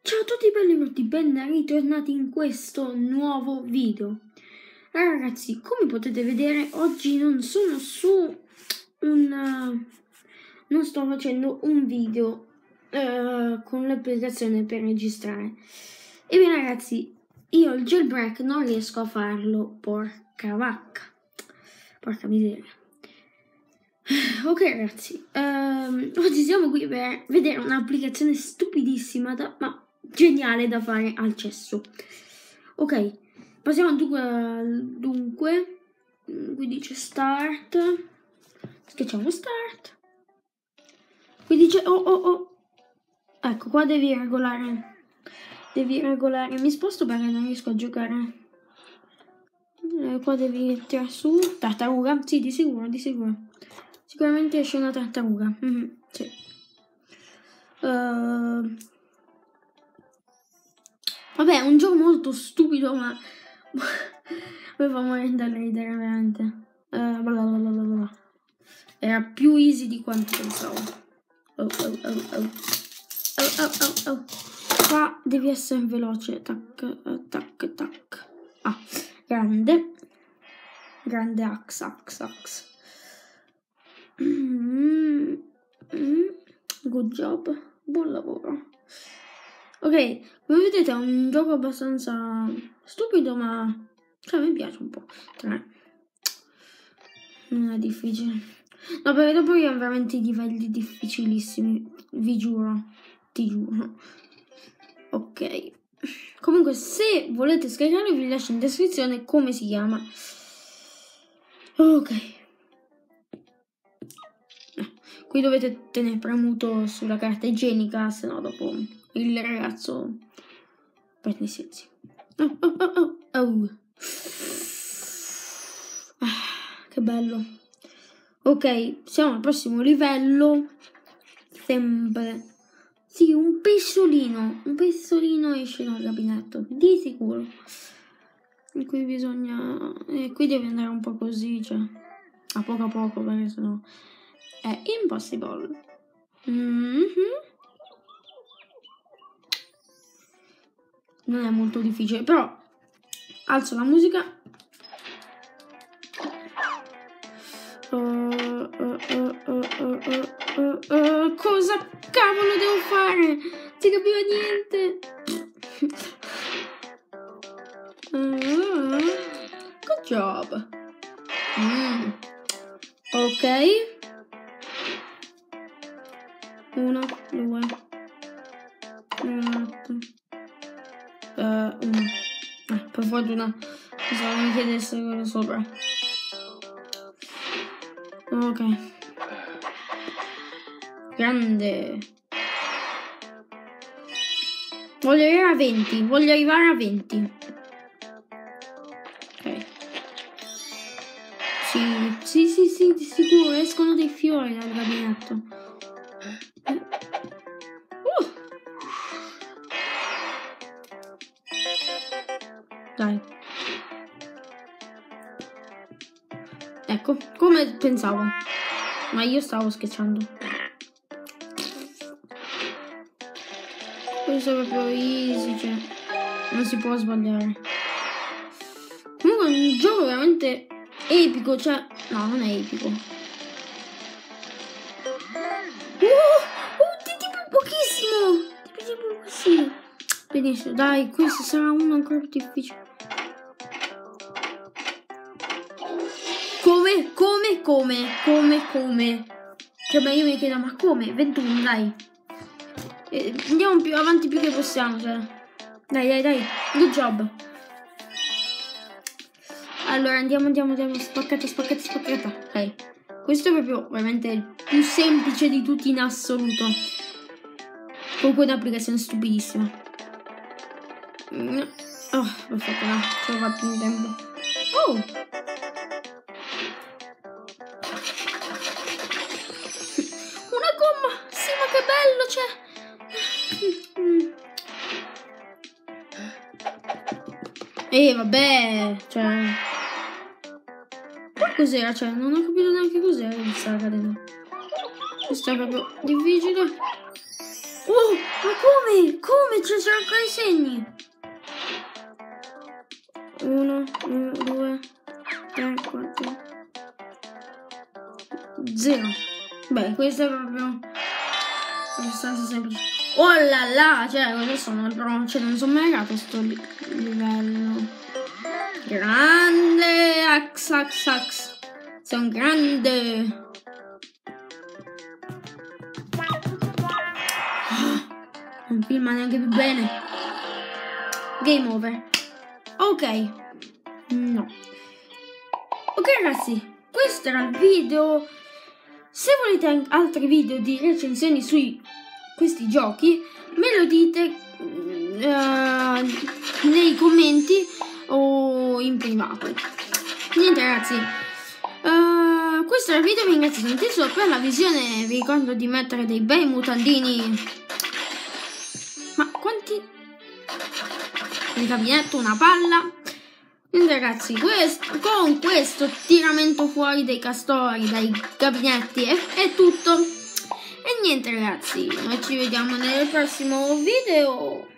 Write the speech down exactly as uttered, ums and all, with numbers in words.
Ciao a tutti belli brutti, ben ritornati in questo nuovo video. Allora ragazzi, come potete vedere oggi non sono su un... Uh, non sto facendo un video uh, con l'applicazione per registrare. Ebbene ragazzi, io il jailbreak non riesco a farlo, porca vacca, porca miseria. Ok ragazzi, um, oggi siamo qui per vedere un'applicazione stupidissima, da, ma geniale da fare al cesso. Ok, passiamo dunque, dunque qui dice start, schiacciamo start, qui dice oh oh oh, ecco qua devi regolare, devi regolare, mi sposto perché non riesco a giocare, eh, qua devi tirare su, tartaruga, sì di sicuro, di sicuro. Sicuramente esce una tartaruga. Mm-hmm, sì. Uh, vabbè, è un gioco molto stupido, ma mi fa morire da ridere veramente. Uh, bla bla bla bla. Era più easy di quanto pensavo. Oh oh oh oh. Oh oh oh oh. Qua devi essere veloce. Tac, tac, tac. Ah, grande. Grande ax, ax, ax. Mm, mm, good job, buon lavoro. Ok, come vedete è un gioco abbastanza stupido, ma cioè, mi piace un po'. Tre. Non è difficile. No, perché dopo abbiamo veramente i livelli difficilissimi, vi giuro, ti giuro. Ok. Comunque, se volete scaricarlo, vi lascio in descrizione come si chiama. Ok. Qui dovete tenere premuto sulla carta igienica, se no dopo il ragazzo prende i sensi. Oh, oh, oh, oh, oh. Ah, che bello. Ok, siamo al prossimo livello. Sempre. Sì, un pesciolino. Un pesciolino esce dal gabinetto, di sicuro. E qui bisogna... E qui deve andare un po' così, cioè... A poco a poco, perché sennò... È impossible. Mm-hmm. Non è molto difficile, però alzo la musica. Uh, uh, uh, uh, uh, uh, uh, cosa cavolo devo fare? Non si capiva niente. Uh, good job. Mm. Ok. Uno, due, uno, uh, uno. Eh, per fortuna pensavo mi chiedesse quello sopra. Ok. Grande. Voglio arrivare a venti. Voglio arrivare a venti. Ok. Sì, sì, sì, sì, di sicuro escono dei fiori dal gabinetto. Dai. Ecco, come pensavo. Ma io stavo schiacciando. Questo è proprio easy, cioè. Non si può sbagliare. Comunque è un gioco veramente epico, cioè. No, non è epico. Uh, uh, di tipo pochissimo. Di tipo pochissimo. Benissimo, dai, questo sarà uno ancora più difficile. Come, come, come, come, come? Cioè, beh, io mi chiedo, ma come? ventuno, dai. Eh, andiamo più avanti più che possiamo, cioè. Dai, dai, dai. Good job. Allora, andiamo, andiamo, andiamo. Spaccata, spaccata, spaccata. Ok. Questo è proprio, veramente, il più semplice di tutti in assoluto. Comunque è un'applicazione stupidissima. Oh, perfetto, no. Ce l'ho fatto in tempo. Oh! Che bello, cioè. E eh, vabbè, cioè. Ma cos'era? Cioè, non ho capito neanche cos'era che stava cadendo. Questo è proprio difficile. Oh, ma come? Come? ci sono ancora i segni. Uno, uno, due, tre, quattro, zero. Beh, questo è proprio abbastanza semplice. Oh là là, cioè, adesso non, però, cioè, non sono mai arrivato a questo li livello. Grande, ax, ax, ax. Sei un grande. Non filma neanche più bene. Game over. Ok. No. Ok ragazzi, questo era il video. Se volete altri video di recensioni su questi giochi, me lo dite uh, nei commenti o in privato. Niente ragazzi, uh, questo era il video, vi ringrazio tantissimo per la visione. Vi ricordo di mettere dei bei mutandini. Ma quanti? Un gabinetto, una palla. Quindi ragazzi, questo, con questo tiramento fuori dei castori, dai gabinetti, è, è tutto. E niente ragazzi, noi ci vediamo nel prossimo video.